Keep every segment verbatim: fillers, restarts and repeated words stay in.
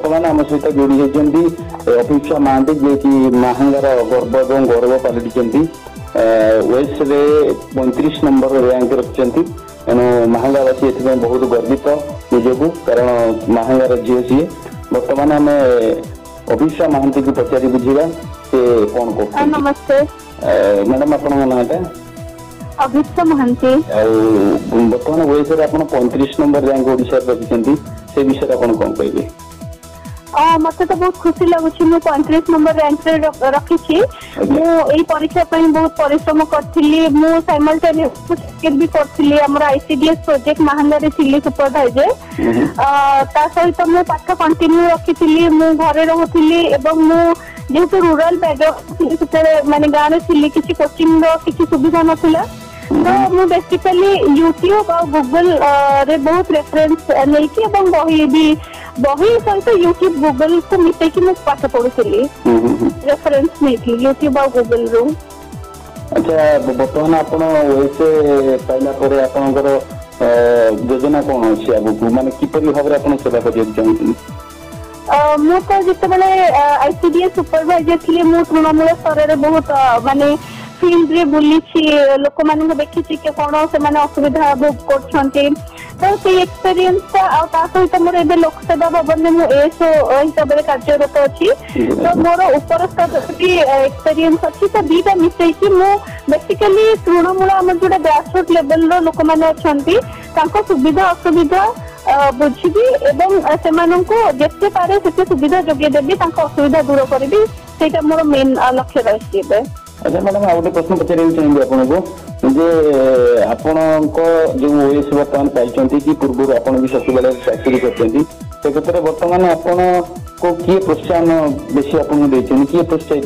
बर्तमान आम सहित जोड़ी होती अभिक्षा महांती जी की महांगार गर्व और गौरव पलटि ओएस पैंतीस नंबर रैंक रखिंट तेणु महांगावासी ए बहुत गर्वित निजक कारण महांगार झील सी बर्तमान आम अभिक्षा महांती को पचारि बुझा से कौन कर नमस्ते मैडम आप नाटा अभिक्षा महांती बर्तमान ओएस पैंतीस नंबर रैंक ओडिशा रखिंट से विषय आप कौन कहे मत तो बहुत खुशी लगुच पैंतीस नंबर रैंक रखी मुझे परीक्षा बहुत परिश्रम करी मुझे भी करी आईसीडीएस प्रोजेक्ट महांगारे थी सुपरभाइजर सहित मु पाठ कंटिन्यू रखी मु घरे रोली जेहेतु रूराल बैकग्राउंड माने गाँव थी किसी कोचिंग किसी सुविधा नाला तो मु बेसिकली यूट्यूब और गूगल रे बहुत रेफरेंस लेकी बही भी बही सहित यूट्यूब गूगल को मिसेकी मु पाठ पढ़ुली रेफरेंस नहीं यूट्यूब और गूगल रू। अच्छा बर्तमान आपण ओएस पाइला परे आपनकर योजना कौन अछि आगु माने किपरि भाबरे आपण सेवा करियो चाहନ୍ତି मु तो जिते आईसीडीएस सुपरभाइजर थी मु तृणमूल स्तर में बहुत माने फील्ड रे बुली लोक मान देखी कौन से असुविधा भोग कर तो से एक्सपीरियंस सहित मोर ए लोकसेवा भवन में मुझे हिसाब से कार्यरत अच्छी तो मोर ऊपर स्तर भी एक्सपीरियंस अच्छी तो दीटा मिसेकी मु बेसिकली तृणमूल आम जो ग्रासरूट लेवल लोक मैंने अच्छा सुविधा असुविधा बुझी एवं से जिते पारे से सुविधा जोगे देवी असुविधा दूर करी से मोर मेन लक्ष्य रही। अच्छा मैडम आ गए प्रश्न पचार चाहिए आपको जे आपण जो ओएस बर्तमान पाई कि पूर्व आप सचिवालय चाकरी कर बर्तमान आपण को किए प्रोत्साहन बेसी आपको देते किए प्रोत्साहित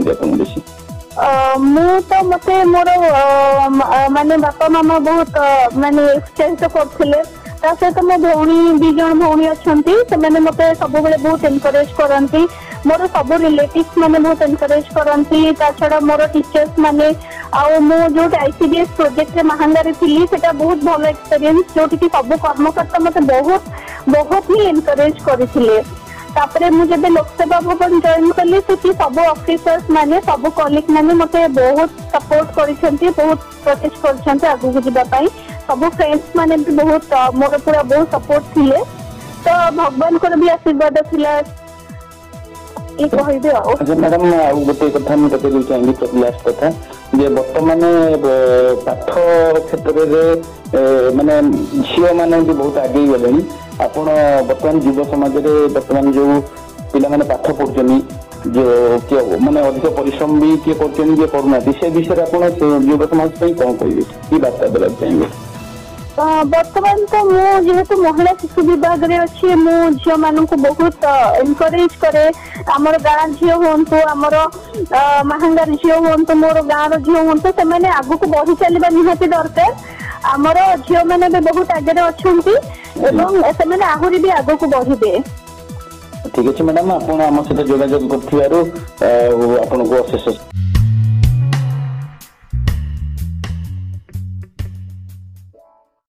कर मु तो मते मोर माने बापा मामा बहुत माने उत्साहित करथिले सहित मो भौणी दी जन भौणी अच्छा से मत सब बहुत एनकरेज करती मोर सब रिलेटिव्स माने बहुत एनकरेज करती छड़ा मोर टीचर्स माने आउ मु जो आईसीडीएस प्रोजेक्ट महांगारे थी सेटा बहुत भल एक्सपीरियंस जो सब कर्मकर्ता मत बहुत बहुत ही एनकरेज करथिले तापरे मु जब लोकसेवा भवन जॉइन कली से सब ऑफिसर्स माने सब कलीग माने मते बहुत सपोर्ट करिसेंती बहुत प्रोटेस्ट करछंती आगु को जिबा पई सब फ्रेंड्स माने भी बहुत मोर पूरा बहुत सपोर्ट थिले तो भगवान को भी आशीर्वाद थिला एक कहि दे। अच्छा मैडम आ गोटे कथा मु पचारि चाहिए लास्ट कथा जे बर्तमान पाठ क्षेत्र रे माने झियो माने भी बहुत आगे गले आपण बर्तमान युव समाज रे बर्तमान जो पिला माने पाठ पढ़छनी जो के माने अधिक परिश्रम भी के करछनी जे करूना से विषय आपण युव समाज पे कोन कहिबे की बात देला चाहिए बर्तमान तो मु जेहेतु महिला शिशु विभाग रे अच्छी मु झील मान को बहुत एनकरेज करे आमर गाँ झील हूँ आमर महांगार झील हूँ मोर गाँव झील हूँ से मैंने आगु को बढ़ी चलवा निहाती दरकार आमर झील मैंने भी बहुत आगे अच्छा से आहरी भी आगु को बढ़े। ठीक अच्छे मैडम आप सहित जोगाजोग कर